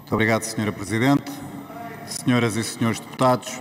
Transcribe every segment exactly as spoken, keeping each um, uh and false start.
Muito obrigado, senhora Presidente. Senhoras e senhores deputados,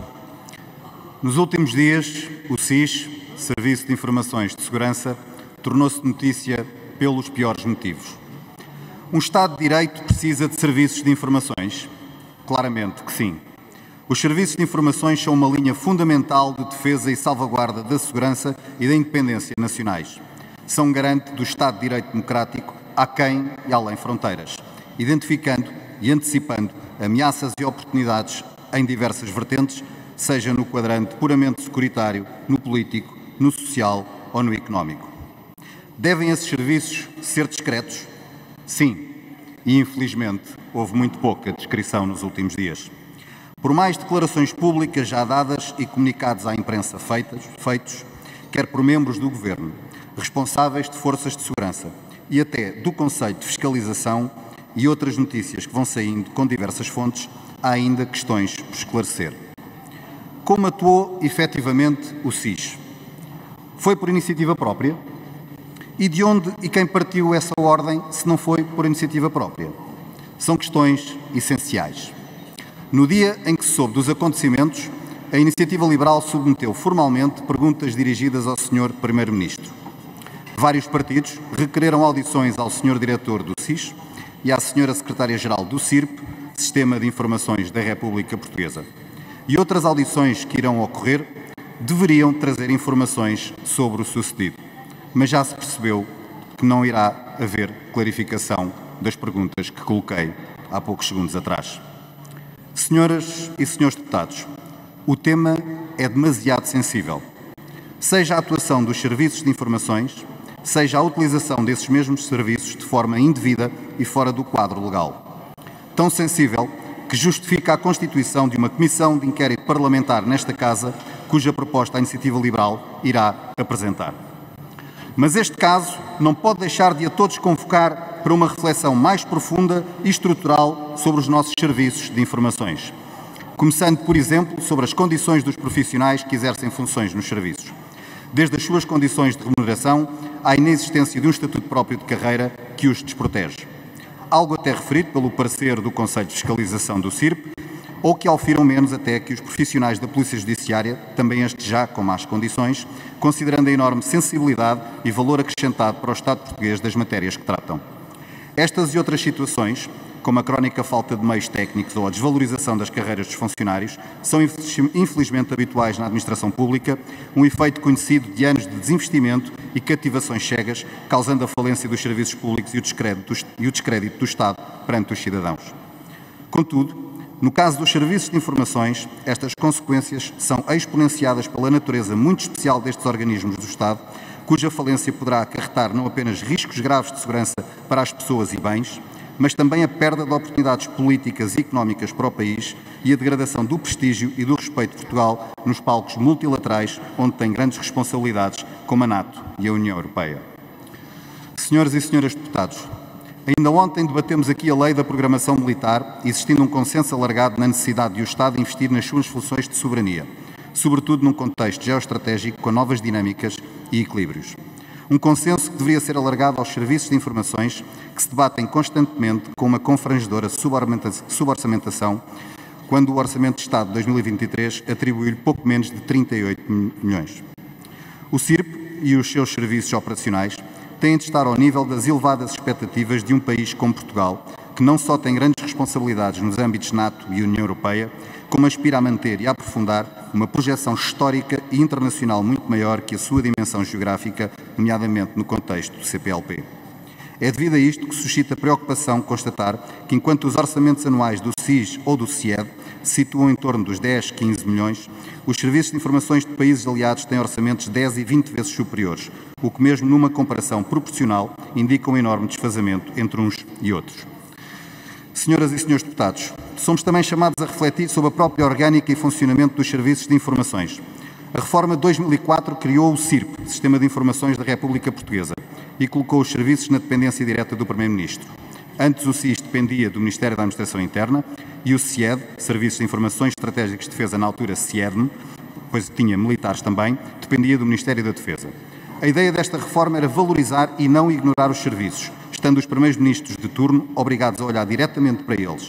nos últimos dias, o S I S, Serviço de Informações de Segurança, tornou-se notícia pelos piores motivos. Um Estado de Direito precisa de serviços de informações? Claramente que sim. Os serviços de informações são uma linha fundamental de defesa e salvaguarda da segurança e da independência nacionais. São um garante do Estado de Direito democrático aquém e além fronteiras, identificando e antecipando ameaças e oportunidades em diversas vertentes, seja no quadrante puramente securitário, no político, no social ou no económico. Devem esses serviços ser discretos? Sim, e infelizmente houve muito pouca descrição nos últimos dias. Por mais declarações públicas já dadas e comunicados à imprensa feitas, feitos, quer por membros do Governo, responsáveis de forças de segurança e até do Conselho de Fiscalização e outras notícias que vão saindo com diversas fontes, há ainda questões por esclarecer. Como atuou efetivamente o S I S? Foi por iniciativa própria? E de onde e quem partiu essa ordem se não foi por iniciativa própria? São questões essenciais. No dia em que se soube dos acontecimentos, a Iniciativa Liberal submeteu formalmente perguntas dirigidas ao senhor Primeiro-Ministro. Vários partidos requereram audições ao senhor Diretor do S I S e à senhora Secretária-Geral do S I R P, Sistema de Informações da República Portuguesa. E outras audições que irão ocorrer deveriam trazer informações sobre o sucedido. Mas já se percebeu que não irá haver clarificação das perguntas que coloquei há poucos segundos atrás. Senhoras e senhores deputados, o tema é demasiado sensível. Seja a atuação dos serviços de informações, seja a utilização desses mesmos serviços de forma indevida e fora do quadro legal. Tão sensível que justifica a constituição de uma comissão de inquérito parlamentar nesta Casa, cuja proposta a Iniciativa Liberal irá apresentar. Mas este caso não pode deixar de a todos convocar para uma reflexão mais profunda e estrutural sobre os nossos serviços de informações. Começando, por exemplo, sobre as condições dos profissionais que exercem funções nos serviços. Desde as suas condições de remuneração à inexistência de um estatuto próprio de carreira que os desprotege. Algo até referido pelo parecer do Conselho de Fiscalização do S I R P, ou que aufiram menos até que os profissionais da Polícia Judiciária, também estes já com más condições, considerando a enorme sensibilidade e valor acrescentado para o Estado português das matérias que tratam. Estas e outras situações, como a crónica falta de meios técnicos ou a desvalorização das carreiras dos funcionários, são infelizmente habituais na administração pública, um efeito conhecido de anos de desinvestimento e cativações cegas, causando a falência dos serviços públicos e o descrédito, e o descrédito do Estado perante os cidadãos. Contudo, no caso dos serviços de informações, estas consequências são exponenciadas pela natureza muito especial destes organismos do Estado, cuja falência poderá acarretar não apenas riscos graves de segurança para as pessoas e bens, mas também a perda de oportunidades políticas e económicas para o país e a degradação do prestígio e do respeito de Portugal nos palcos multilaterais, onde tem grandes responsabilidades, como a NATO e a União Europeia. Senhoras e senhores deputados, ainda ontem debatemos aqui a Lei da Programação Militar, existindo um consenso alargado na necessidade de o Estado investir nas suas funções de soberania, sobretudo num contexto geoestratégico com novas dinâmicas e equilíbrios. Um consenso que deveria ser alargado aos serviços de informações que se debatem constantemente com uma confrangedora suborçamentação, quando o Orçamento de Estado de dois mil e vinte e três atribuiu-lhe pouco menos de trinta e oito milhões. O S I R P e os seus serviços operacionais têm de estar ao nível das elevadas expectativas de um país como Portugal, que não só tem grandes responsabilidades nos âmbitos NATO e União Europeia, como aspira a manter e a aprofundar uma projeção histórica e internacional muito maior que a sua dimensão geográfica, nomeadamente no contexto do C P L P. É devido a isto que suscita preocupação constatar que, enquanto os orçamentos anuais do S I S ou do C I E D se situam em torno dos dez, quinze milhões, os serviços de informações de países aliados têm orçamentos dez e vinte vezes superiores, o que mesmo numa comparação proporcional indica um enorme desfazamento entre uns e outros. Senhoras e senhores deputados, somos também chamados a refletir sobre a própria orgânica e funcionamento dos serviços de informações. A reforma de dois mil e quatro criou o S I R P, Sistema de Informações da República Portuguesa, e colocou os serviços na dependência direta do Primeiro-Ministro. Antes o S I S dependia do Ministério da Administração Interna e o C I E D, Serviços de Informações Estratégicas de Defesa, na altura C I E D M, pois tinha militares também, dependia do Ministério da Defesa. A ideia desta reforma era valorizar e não ignorar os serviços, estando os primeiros ministros de turno obrigados a olhar diretamente para eles,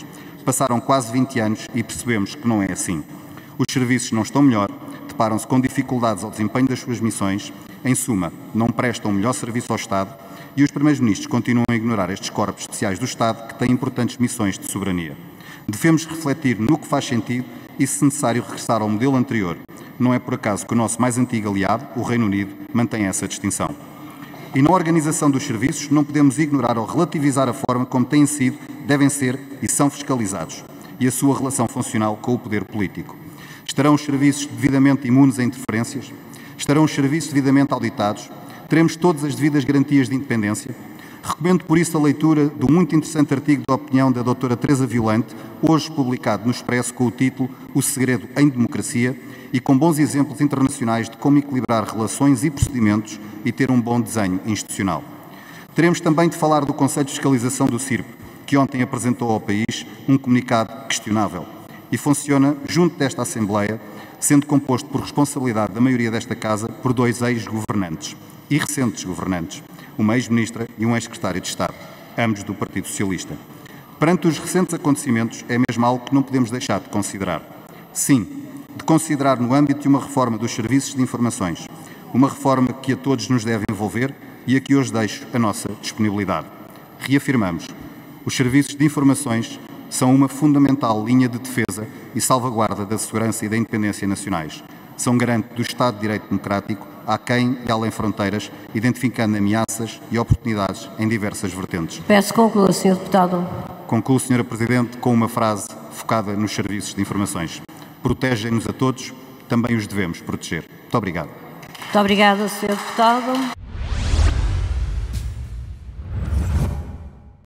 Passaram quase vinte anos e percebemos que não é assim. Os serviços não estão melhor, deparam-se com dificuldades ao desempenho das suas missões, em suma, não prestam o melhor serviço ao Estado e os primeiros-ministros continuam a ignorar estes corpos especiais do Estado que têm importantes missões de soberania. Devemos refletir no que faz sentido e, se necessário, regressar ao modelo anterior. Não é por acaso que o nosso mais antigo aliado, o Reino Unido, mantém essa distinção. E na organização dos serviços não podemos ignorar ou relativizar a forma como têm sido, devem ser e são fiscalizados e a sua relação funcional com o poder político. Estarão os serviços devidamente imunes a interferências? Estarão os serviços devidamente auditados? Teremos todas as devidas garantias de independência? Recomendo por isso a leitura do muito interessante artigo de opinião da doutora Teresa Violante, hoje publicado no Expresso com o título O Segredo em Democracia e com bons exemplos internacionais de como equilibrar relações e procedimentos e ter um bom desenho institucional. Teremos também de falar do Conselho de Fiscalização do C I R P, que ontem apresentou ao país um comunicado questionável e funciona junto desta Assembleia, sendo composto por responsabilidade da maioria desta Casa por dois ex-governantes e recentes governantes, uma ex-ministra e um ex-secretário de Estado, ambos do Partido Socialista. Perante os recentes acontecimentos, é mesmo algo que não podemos deixar de considerar. Sim, de considerar no âmbito de uma reforma dos serviços de informações, uma reforma que a todos nos deve envolver e a que hoje deixo a nossa disponibilidade. Reafirmamos, os serviços de informações são uma fundamental linha de defesa e salvaguarda da segurança e da independência nacionais. São garante do Estado de Direito Democrático, aquém e além fronteiras, identificando ameaças e oportunidades em diversas vertentes. Peço que conclua, senhor Deputado. Concluo, senhora Presidente, com uma frase focada nos serviços de informações. Protegem-nos a todos, também os devemos proteger. Muito obrigado. Muito obrigada, senhor Deputado.